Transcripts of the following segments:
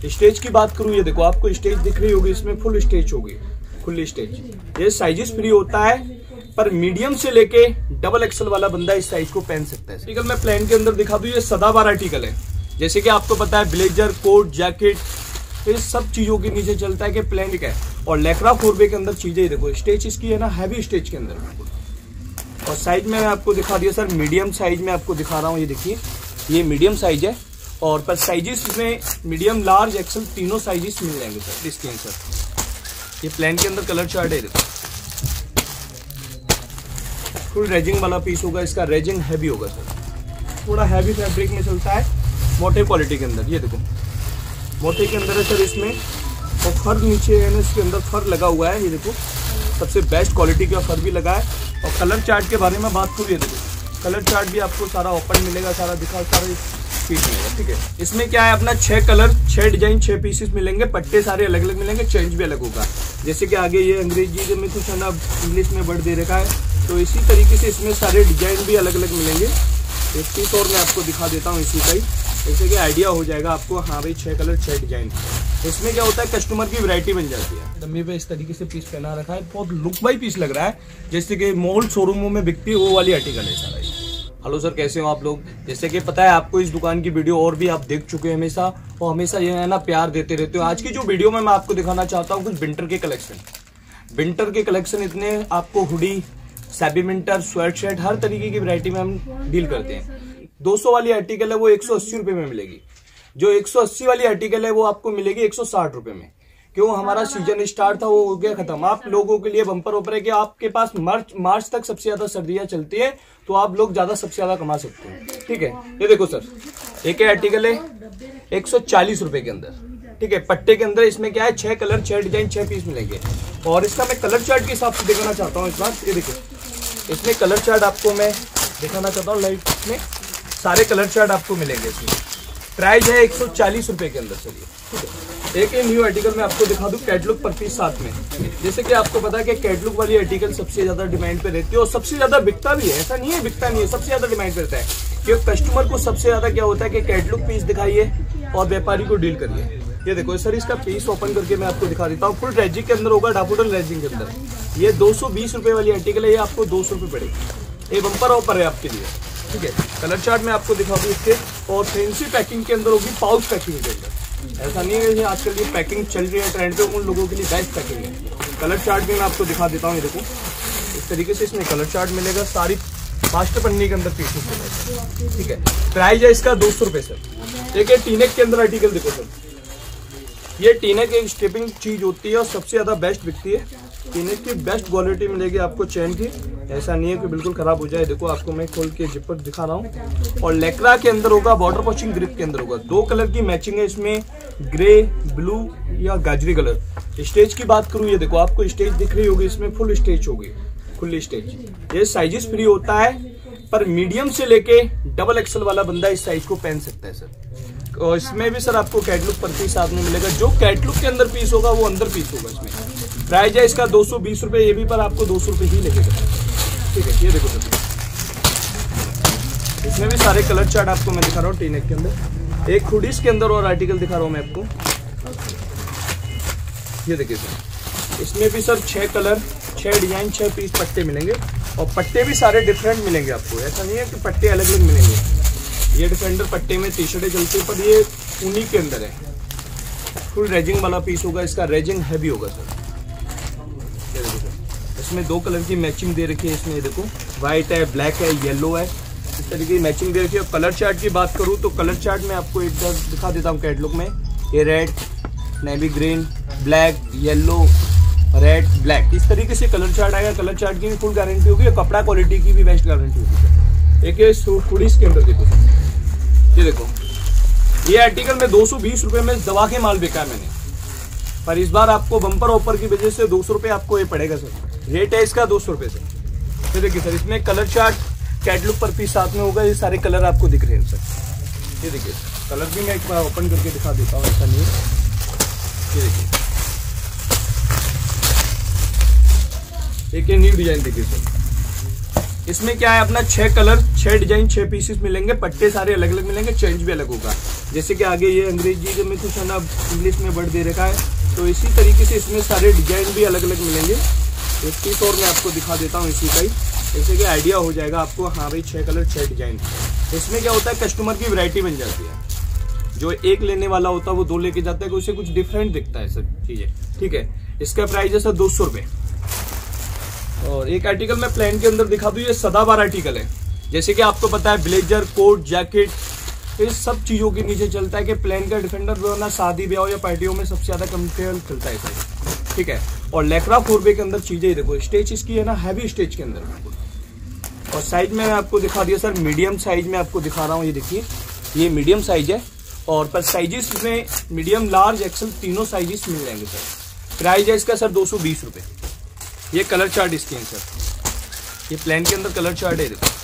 Stage की बात करूँ, ये देखो आपको स्टेज दिख रही होगी, इसमें फुल स्टेज होगी, खुली स्टेज। ये साइजेस फ्री होता है, पर मीडियम से लेके डबल एक्सल वाला बंदा इस साइज को पहन सकता है। आर्टिकल मैं प्लेन के अंदर दिखा दूं, ये सदाबहार आर्टिकल है। जैसे कि आपको पता है ब्लेजर, कोट, जैकेट, ये सब चीजों के नीचे चलता है कि प्लेन का है। और लेकरा 4 के अंदर चीजें देखो, स्टेज इसकी है ना हैवी स्टेज के अंदर बिल्कुल। और साइज में मैं आपको दिखा दिया सर, मीडियम साइज में आपको दिखा रहा हूँ। ये देखिए ये मीडियम साइज है, और पर साइजेस इसमें मीडियम, लार्ज, एक्सल तीनों साइजेस मिल जाएंगे सर इसके अंदर। ये प्लेन के अंदर कलर चार्ट है, देखो फुल रेजिंग वाला पीस होगा, इसका रेजिंग हैवी होगा सर, थोड़ा हैवी फैब्रिक में चलता है, मोटे क्वालिटी के अंदर। ये देखो मोटे के अंदर है सर इसमें, और फर नीचे है ना इसके अंदर फर लगा हुआ है। ये देखो सबसे बेस्ट क्वालिटी का फर भी लगा है। और कलर चार्ट के बारे में बात करूँ, ये देखो कलर चार्ट भी आपको सारा ओपन मिलेगा, सारा दिखा, सारा पीस मिलेगा, ठीक है। इसमें क्या है अपना 6 कलर, 6 डिजाइन, 6 पीसेस मिलेंगे, पट्टे सारे अलग अलग मिलेंगे, चेंज भी अलग होगा। जैसे कि आगे ये अंग्रेजी में कुछ है ना इंग्लिश में वर्ड दे रखा है, तो इसी तरीके से इसमें सारे डिजाइन भी अलग अलग मिलेंगे। एक पीस और मैं आपको दिखा देता हूँ इसी का ही, जैसे कि आइडिया हो जाएगा आपको, हाँ भाई 6 कलर 6 डिजाइन। इसमें क्या होता है कस्टमर की वैरायटी बन जाती है। डम्मी पे इस तरीके से पीस पहना रखा है, बहुत लुक वाइज पीस लग रहा है, जैसे कि मॉल शोरूमों में बिकती है वो वाली आर्टिकल है सारा। हेलो सर, कैसे हो आप लोग? जैसे कि पता है आपको इस दुकान की वीडियो और भी आप देख चुके हैं हमेशा, और हमेशा ये है ना प्यार देते रहते हो। आज की जो वीडियो में मैं आपको दिखाना चाहता हूँ कुछ विंटर के कलेक्शन। विंटर के कलेक्शन इतने आपको हुडी, सैबी विंटर, स्वेट शर्ट, हर तरीके की वैरायटी में हम डील करते हैं। 200 वाली आर्टिकल है वो 180 रुपए में मिलेगी, जो 180 वाली आर्टिकल है वो आपको मिलेगी 160 रुपए में। क्यों? हमारा सीजन स्टार्ट था, वो हो गया खत्म। आप लोगों के लिए बम्पर ऑफर है कि आपके पास मार्च तक सबसे ज्यादा सर्दियां चलती है, तो आप लोग ज्यादा सबसे ज्यादा कमा सकते हैं, ठीक है। ये देखो सर, एक आर्टिकल है 140 रुपए के अंदर, ठीक है। पट्टे के अंदर इसमें क्या है 6 कलर, 6 डिजाइन, 6 पीस मिलेंगे। और इसका मैं कलर चार्ट के हिसाब से दिखाना चाहता हूँ इस बार। ये देखो इसमें कलर चार्ट आपको मैं दिखाना चाहता हूँ, लाइट में सारे कलर चार्ट आपको मिलेंगे। इसमें प्राइस है 140 रुपए के अंदर। चलिए ठीक है, एक न्यू आर्टिकल मैं आपको दिखा दूं, कैटलॉग पर पीस साथ में। जैसे कि आपको पता है कि कैटलॉग वाली आर्टिकल सबसे ज्यादा डिमांड पे रहती है, और सबसे ज्यादा बिकता भी है। ऐसा नहीं है बिकता नहीं है, सबसे ज्यादा डिमांड पे रहता है, क्योंकि कस्टमर को सबसे ज्यादा क्या होता है कि कैटलॉग पीस दिखाइए और व्यापारी को डील करिए। ये देखो सर, इसका पीस ओपन करके मैं आपको दिखा देता हूँ। फुल रेजिंग के अंदर होगा, डाफोडिल रेजिंग के अंदर। ये 220 रुपए वाली आर्टिकल है, ये आपको 200 रुपए पड़ेगी। ये बम्पर ऑफर है आपके लिए, ठीक है। कलर चार्ट में आपको दिखा दूं इसके, और फैंसी पैकिंग के अंदर होगी, पाउच पैकिंग के अंदर। ऐसा नहीं है कि आजकल ये पैकिंग चल रही है ट्रेंड पे, उन लोगों के लिए बेस्ट पैकिंग है। कलर चार्ट भी मैं आपको दिखा देता हूँ। ये देखो इस तरीके से इसमें कलर चार्ट मिलेगा, सारी मास्टर पन्नी के अंदर पीसेस मिलेगा, ठीक है। प्राइस है इसका 200 रुपए सर। एक टीनेक के अंदर आर्टिकल देखो सर, ये टीनेक एक स्टेपिंग चीज होती है और सबसे ज्यादा बेस्ट बिकती है। टीनेक की बेस्ट क्वालिटी मिलेगी आपको चैन की, ऐसा नहीं है कि बिल्कुल खराब हो जाए। देखो आपको मैं खोल के जिपर दिखा रहा हूँ। और लेकरा के अंदर होगा, बॉर्डर वॉशिंग ग्रिप के अंदर होगा। 2 कलर की मैचिंग है इसमें, ग्रे, ब्लू या गाजरी कलर। स्टेज की बात करूँ, ये देखो आपको स्टेज दिख रही होगी, इसमें फुल स्टेज होगी, खुली स्टेज। ये साइजेस फ्री होता है, पर मीडियम से लेके डबल एक्सल वाला बंदा इस साइज को पहन सकता है सर। और इसमें भी सर आपको कैटलॉग पर पीस साथ में मिलेगा, जो कैटलॉग के अंदर पीस होगा वो अंदर पीस होगा इसमें। प्राइस है इसका 220 रुपए, ये भी पर आपको 200 रुपए ही लगेगा, ठीक है। ये देखो सर, इसमें भी सारे कलर चार्ट आपको मैं दिखा रहा हूँ। टीनेक के अंदर एक हुडीज के अंदर और आर्टिकल दिखा रहा हूँ मैं आपको। ये देखिए सर, इसमें भी सर 6 कलर, 6 डिजाइन, 6 पीस पट्टे मिलेंगे, और पट्टे भी सारे डिफरेंट मिलेंगे आपको। ऐसा नहीं है कि पट्टे अलग अलग मिलेंगे। ये डिफेंडर पट्टे में टी शर्टें चलती है, पर ये उन्हीं के अंदर है। फुल रेजिंग वाला पीस होगा, इसका रेजिंग हैवी होगा सर। ये देखो सर, इसमें 2 कलर की मैचिंग दे रखी है इसमें। ये देखो व्हाइट है, ब्लैक है, येलो है, इस तरीके की मैचिंग दे रखी है। कलर चार्ट की बात करूँ तो कलर चार्ट में आपको एक बार दिखा देता हूँ कैटलॉग में। ये red, navy green, black, yellow, red, black, इस तरीके से कलर चार्ट आएगा। कलर चार्ट की भी फुल गारंटी होगी, और कपड़ा क्वालिटी की भी बेस्ट गारंटी होगी सर। एक ये हुडीज के अंदर देखो, ये देखो ये आर्टिकल में 220 रुपए में दबा के माल बेचा है मैंने, पर इस बार आपको बम्पर ऑफर की वजह से 200 रुपए आपको ये पड़ेगा सर। रेट है इसका 200 रुपए सर। ये देखिए सर, इसमें कलर चार्ट कैटलॉग पर पीस साथ में होगा। ये सारे कलर आपको दिख रहे हैं सर। ये देखिए कलर भी मैं एक बार ओपन करके दिखा देता हूँ, ऐसा नहीं है। ये देखिए एक ये न्यू डिजाइन देखिए सर, इसमें क्या है अपना 6 कलर, 6 डिजाइन, 6 पीसेस मिलेंगे, पट्टे सारे अलग अलग मिलेंगे, चेंज भी अलग होगा। जैसे कि आगे ये अंग्रेजी में कुछ है ना इंग्लिश में वर्ड दे रखा है, तो इसी तरीके से इसमें सारे डिजाइन भी अलग अलग मिलेंगे। एक पीस और मैं आपको दिखा देता हूँ इसी का ही, जैसे कि आइडिया हो जाएगा आपको। हाँ भाई 6 कलर 6 डिजाइन। इसमें क्या होता है, कस्टमर की वैरायटी बन जाती है। जो एक लेने वाला होता है वो 2 लेके जाता है, उसे कुछ डिफरेंट दिखता है सब चीजें। ठीक है, इसका प्राइस है सर 200 रुपये। और एक आर्टिकल मैं प्लेन के अंदर दिखा दूं, ये सदाबहार आर्टिकल है। जैसे कि आपको पता है ब्लेजर, कोट, जैकेट, इस सब चीजों के नीचे चलता है कि प्लेन का डिफेंडर जो है ना शादी ब्याह या पार्टियों में सबसे ज्यादा कंफर्टेबल चलता है सर। ठीक है, और लेक्रा 4 के अंदर चीजें देखो, स्टेच इसकी है ना हैवी स्टेच के अंदर। और साइज में आपको दिखा दिया सर, मीडियम साइज में आपको दिखा रहा हूँ। ये देखिए, ये मीडियम साइज है। और पर साइजेस में मीडियम, लार्ज, एक्सल तीनों साइजेस मिल जाएंगे सर। प्राइस है इसका सर 220 रुपये। ये कलर चार्ट इसके हैं सर, ये प्लेन के अंदर कलर चार्ट है। देखो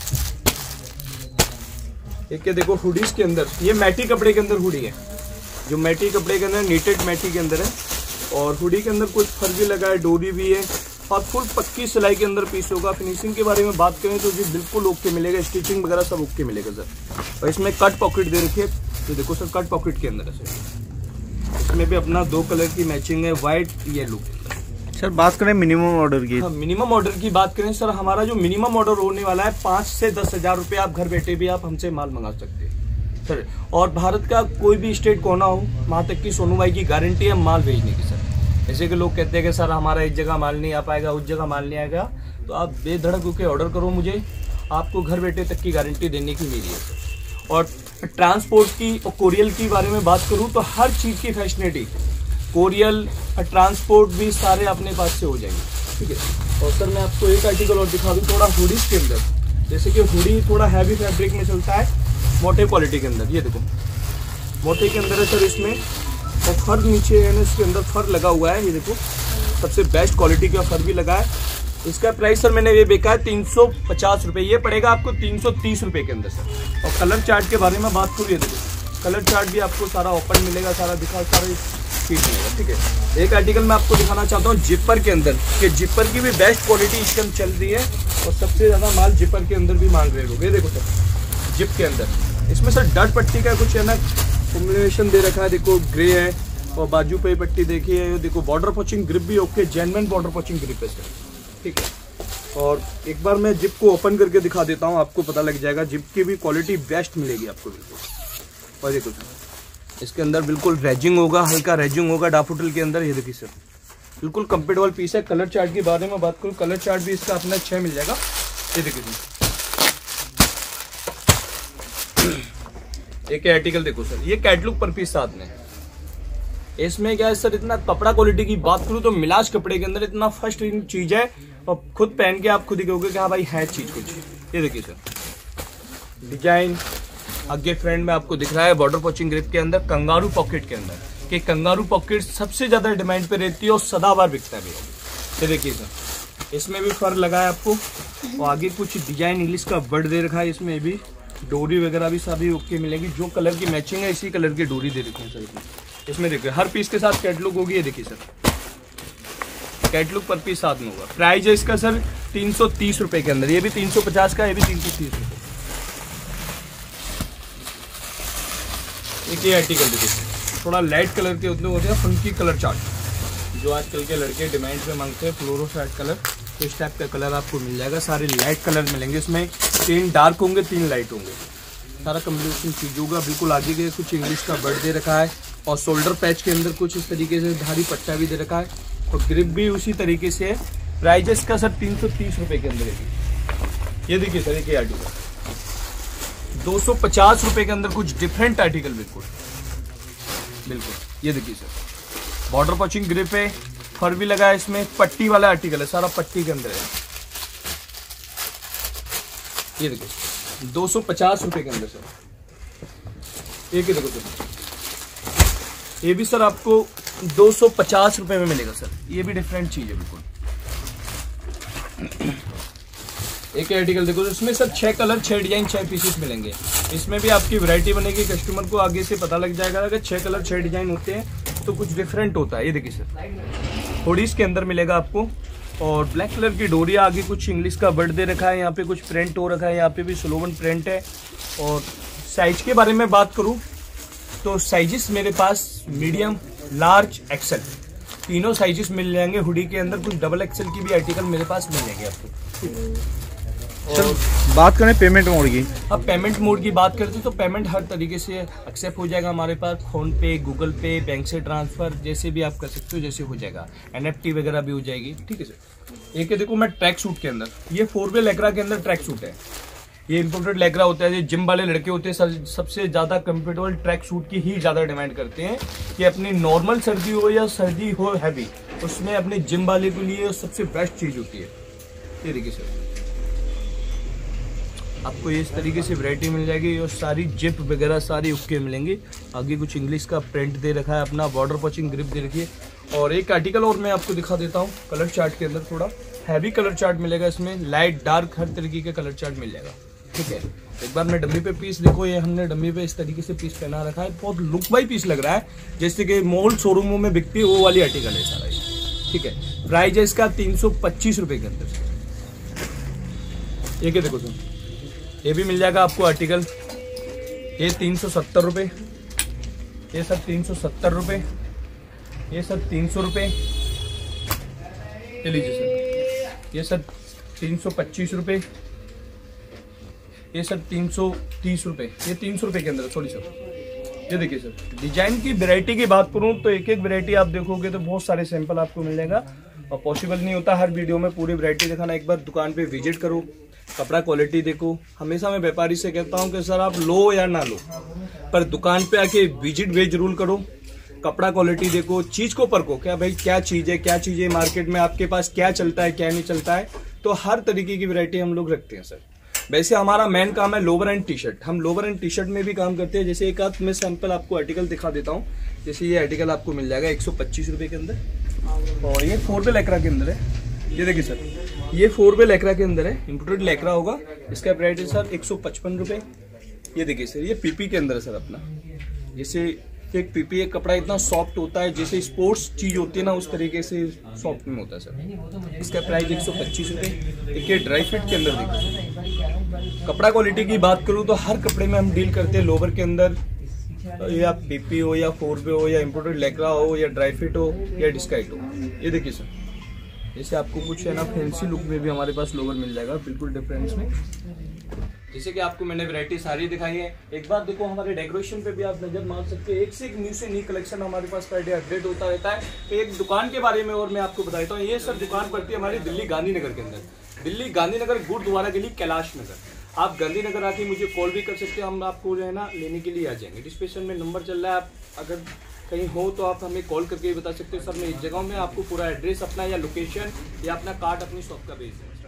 एक देखो हुडीज के अंदर, ये मैटी कपड़े के अंदर हुडी है, जो मैटी कपड़े के अंदर नीटेड मैटी के अंदर है। और हुडी के अंदर कुछ फर भी लगा है, डोरी भी है, और फुल पक्की सिलाई के अंदर पीस होगा। फिनिशिंग के बारे में बात करें तो जी बिल्कुल ओके मिलेगा, स्टिचिंग वगैरह सब ओके मिलेगा सर। और इसमें कट पॉकेट दे रखी है, तो देखो सर कट पॉकेट के अंदर है सर। इसमें भी अपना 2 कलर की मैचिंग है, व्हाइट येलो। सर बात करें मिनिमम ऑर्डर की। हाँ, मिनिमम ऑर्डर की बात करें सर, हमारा जो मिनिमम ऑर्डर होने वाला है 5 से 10 हजार रुपये, आप घर बैठे भी आप हमसे माल मंगा सकते हैं सर। और भारत का कोई भी स्टेट कोना हो, वहाँ तक की सोनू भाई की गारंटी है माल भेजने की सर। जैसे कि लोग कहते हैं कि सर हमारा एक जगह माल नहीं आ पाएगा, उस जगह माल नहीं आएगा, तो आप बेधड़क होकर ऑर्डर करो मुझे, आपको घर बैठे तक की गारंटी देने की मेरी है सर। और ट्रांसपोर्ट की और कोरियल की बारे में बात करूँ तो हर चीज़ की फैसिलिटी, कोरियल ट्रांसपोर्ट भी सारे अपने पास से हो जाएंगे। ठीक है, और सर मैं आपको एक आर्टिकल और दिखा दूँ थोड़ा हुडीज के अंदर। जैसे कि हुडी थोड़ा हैवी फैब्रिक में चलता है, मोटे क्वालिटी के अंदर। ये देखो मोटे के अंदर है सर इसमें, और फर नीचे है ना इसके अंदर फर लगा हुआ है। ये देखो सबसे बेस्ट क्वालिटी का फर भी लगा है। इसका प्राइस सर मैंने ये बेचा है 350 रुपये। ये पड़ेगा आपको 330 रुपये के अंदर सर। और कलर चार्ट के बारे में बात करूँ, ये देखो कलर चार्ट भी आपको सारा ओपन मिलेगा, सारा दिखा, सारा चीज मिलेगा। ठीक है, एक आर्टिकल मैं आपको दिखाना चाहता हूँ जिपर के अंदर, कि जिपर की भी बेस्ट क्वालिटी इस टाइम चल रही है, और सबसे ज्यादा माल जिपर के अंदर भी मांग रहे लोग। ये देखो सर जिप के अंदर, इसमें सर डट पट्टी का कुछ है ना कॉम्बिनेशन दे रखा है। देखो ग्रे है, और बाजू पे पट्टी देखिए, देखो बॉर्डर पोचिंग ग्रिप भी ओके, जेन्युइन बॉर्डर पोचिंग ग्रिप है सर। ठीक है, और एक बार मैं जिप को ओपन करके दिखा देता हूँ, आपको पता लग जाएगा जिप की भी क्वालिटी बेस्ट मिलेगी आपको बिल्कुल। और देखो इसके अंदर बिल्कुल रेजिंग होगा, हल्का रेजिंग होगा डाफोडिल के अंदर। ये देखिए सर बिल्कुल कंफर्टेबल पीस है। कलर चार्ट के बारे में बात करूँ, कलर चार्ट भी इसका अपना 6 मिल जाएगा। ये देखिए एक आर्टिकल देखो सर, ये कैटलॉग पर पीस साथ में। इसमें क्या है सर, इतना कपड़ा क्वालिटी की बात करूँ तो मिलाज कपड़े के अंदर इतना फर्स्ट चीज है, और खुद पहन के आप खुद ही कहोगे कि हाँ भाई है चीज कुछ। ये देखिए सर डिजाइन आगे फ्रंट में आपको दिख रहा है, बॉर्डर पोचिंग ग्रिप के अंदर, कंगारू पॉकेट के अंदर, कि कंगारू पॉकेट सबसे ज्यादा डिमांड पे रहती है और सदाबहार बिकता है भैया। ये देखिए सर इसमें भी फर लगा है आपको, और आगे कुछ डिजाइन इंग्लिश का वर्ड दे रखा है। इसमें भी डोरी वगैरह भी सभी ओके मिलेगी, जो कलर की मैचिंग है इसी कलर की डोरी दे रखी है सर। इसमें देखिए हर पीस के साथ कैटलॉग होगी। ये देखिए सर कैटलॉग पर पीस साथ में होगा। प्राइस है इसका सर 330 रुपए के अंदर। ये भी 350 का, ये भी 330 रुपए। एक ये आर्टिकल देखिए, थोड़ा लाइट कलर के उतने होते हैं, फंकी कलर चार्ट, जो आजकल के लड़के डिमांड पे मांगते हैं, फ्लोरोसाइड कलर। तो इस टाइप का कलर आपको मिल जाएगा, सारे लाइट कलर मिलेंगे। इसमें 3 डार्क होंगे, 3 लाइट होंगे, सारा कम्बिनेशन चीज होगा। बिल्कुल आगे के कुछ इंग्लिश का वर्ड दे रखा है, और शोल्डर पैच के अंदर कुछ इस तरीके से धारी पट्टा भी दे रखा है, और ग्रिप भी उसी तरीके से है। प्राइस इसका सर 330 रुपए के अंदर है। ये देखिए सर एक आर्टिकल 250 रुपए के अंदर, कुछ डिफरेंट आर्टिकल बिल्कुल बिल्कुल। ये देखिए सर बॉर्डर पोचिंग ग्रिप है, फर भी लगा है, इसमें पट्टी वाला आर्टिकल है, सारा पट्टी के अंदर है। ये देखिए 250 रुपए के अंदर सर। एक ही देखो सर, ये भी सर आपको 250 रुपए में मिलेगा सर। ये भी डिफरेंट चीज है बिल्कुल। एक आर्टिकल देखो, इसमें सर 6 कलर 6 डिजाइन 6 पीसेस मिलेंगे। इसमें भी आपकी वैरायटी बनेगी, कस्टमर को आगे से पता लग जाएगा अगर 6 कलर 6 डिजाइन होते हैं तो कुछ डिफरेंट होता है। ये देखिए सर हुडीज के अंदर मिलेगा आपको, और ब्लैक कलर की डोरिया, आगे कुछ इंग्लिश का वर्ड दे रखा है, यहाँ पे कुछ प्रिंट हो रखा है, यहाँ पे भी स्लोवन प्रिंट है। और साइज के बारे में बात करूँ तो साइजेस मेरे पास मीडियम, लार्ज, एक्सेल, तीनों साइजेस मिल जाएंगे हुडी के अंदर। कुछ डबल एक्सेल की भी आर्टिकल मेरे पास मिल जाएंगे आपको। सर बात करें पेमेंट मोड की, अब पेमेंट मोड की बात करते हैं तो पेमेंट हर तरीके से एक्सेप्ट हो जाएगा हमारे पास। PhonePe, Google pay, bank से ट्रांसफर, जैसे भी आप कर सकते हो, जैसे हो जाएगा। NFT वगैरह भी हो जाएगी, ठीक है सर। एक देखो मैं ट्रैक सूट के अंदर, ये 4-वे लेग्रा के अंदर ट्रैक सूट है। ये इम्पोर्टेड लेग्रा होता है, जो जिम वाले लड़के होते हैं सबसे ज्यादा कंफर्टेबल ट्रैक सूट की ही ज्यादा डिमांड करते हैं कि अपनी नॉर्मल सर्दी हो या सर्दी हो हैवी, उसमें अपने जिम वाले के लिए सबसे बेस्ट चीज होती है। ये देखिए सर, आपको इस तरीके से वैरायटी मिल जाएगी और सारी जिप वगैरह सारी ओके मिलेंगी। आगे कुछ इंग्लिश का प्रिंट दे रखा है, अपना बॉर्डर पॉचिंग ग्रिप दे रखी है। और एक आर्टिकल और मैं आपको दिखा देता हूँ, कलर चार्ट के अंदर थोड़ा हैवी कलर चार्ट मिलेगा इसमें, लाइट डार्क हर तरीके का कलर चार्ट मिल जाएगा, ठीक है। एक बार मैं डम्मी पे पीस देखो, ये हमने डम्मी पे इस तरीके से पीस पहना रखा है, बहुत लुक वाइज पीस लग रहा है, जैसे कि मॉल शोरूमों में बिकती है वो वाली आर्टिकल है सारा ये, ठीक है। प्राइस है इसका 325 रुपए के अंदर। ये क्या देखो तुम, ये भी मिल जाएगा आपको आर्टिकल, ये 370 रुपये, ये सब 370 रुपये, ये सब 300 रुपये, ये लीजिए सर, ये सब 325 रुपये, ये सब 330 रुपये, ये 300 रुपये के अंदर। सॉरी सर, ये देखिए सर, डिजाइन की वैरायटी की बात करूं तो एक एक वैरायटी आप देखोगे तो बहुत सारे सैंपल आपको मिल जाएगा, और पॉसिबल नहीं होता हर वीडियो में पूरी वैरायटी दिखाना। एक बार दुकान पे विजिट करो, कपड़ा क्वालिटी देखो। हमेशा मैं व्यापारी से कहता हूं कि सर आप लो या ना लो, पर दुकान पे आके विजिट वे जरूर करो, कपड़ा क्वालिटी देखो, चीज को परखो, क्या भाई क्या चीज है, क्या चीज है मार्केट में आपके पास, क्या चलता है क्या नहीं चलता है। तो हर तरीके की वैरायटी हम लोग रखते हैं सर। वैसे हमारा मेन काम है लोवर एंड टी शर्ट, हम लोवर एंड टी शर्ट में भी काम करते हैं। जैसे एक आध मैं सैंपल आपको आर्टिकल दिखा देता हूँ, जैसे ये आर्टिकल आपको मिल जाएगा 125 रुपए के अंदर, और ये 4-वे लेकरा के अंदर है। ये देखिए सर, ये 4-वे लेकरा के अंदर है, इम्पोर्टेड लेकरा होगा, इसका प्राइस है सर 155 रुपए। ये देखिए सर, ये पीपी के अंदर है सर अपना, जैसे एक पीपी एक कपड़ा इतना सॉफ्ट होता है, जैसे स्पोर्ट्स चीज होती है ना उस तरीके से सॉफ्ट में होता है सर। इसका प्राइस 125 रुपए। एक ये ड्राई फिट के अंदर देखिए, कपड़ा क्वालिटी की बात करूँ तो हर कपड़े में हम डील करते हैं, लोवर के अंदर या पीपी हो या 4-वे हो या इम्पोर्टेड लेकरा हो या ड्राई फिट हो या डिस्काइट हो। ये देखिए सर, जैसे आपको कुछ है ना फैंसी लुक में भी हमारे पास लोवर मिल जाएगा बिल्कुल डिफरेंस में। जैसे कि आपको मैंने वैरायटी सारी दिखाई है, एक बार देखो हमारे डेकोरेशन पे भी आप नजर मार सकते हैं, एक से एक न्यू से न्यू कलेक्शन हमारे पास पर डे अपडेट होता रहता है। तो एक दुकान के बारे में और मैं आपको बता देता हूँ, ये सर दुकान पड़ती है हमारी दिल्ली गांधीनगर के अंदर, दिल्ली गांधीनगर गुरुद्वारा के लिए कैलाश नगर। आप गांधीनगर आके मुझे कॉल भी कर सकते हैं, हम आपको जो है ना लेने के लिए आ जाएंगे। डिस्क्रिप्शन में नंबर चल रहा है, आप अगर कहीं हो तो आप हमें कॉल करके बता सकते हो सर मैं इस जगह में आपको पूरा एड्रेस अपना या लोकेशन या अपना कार्ड अपनी शॉप का भेज दें।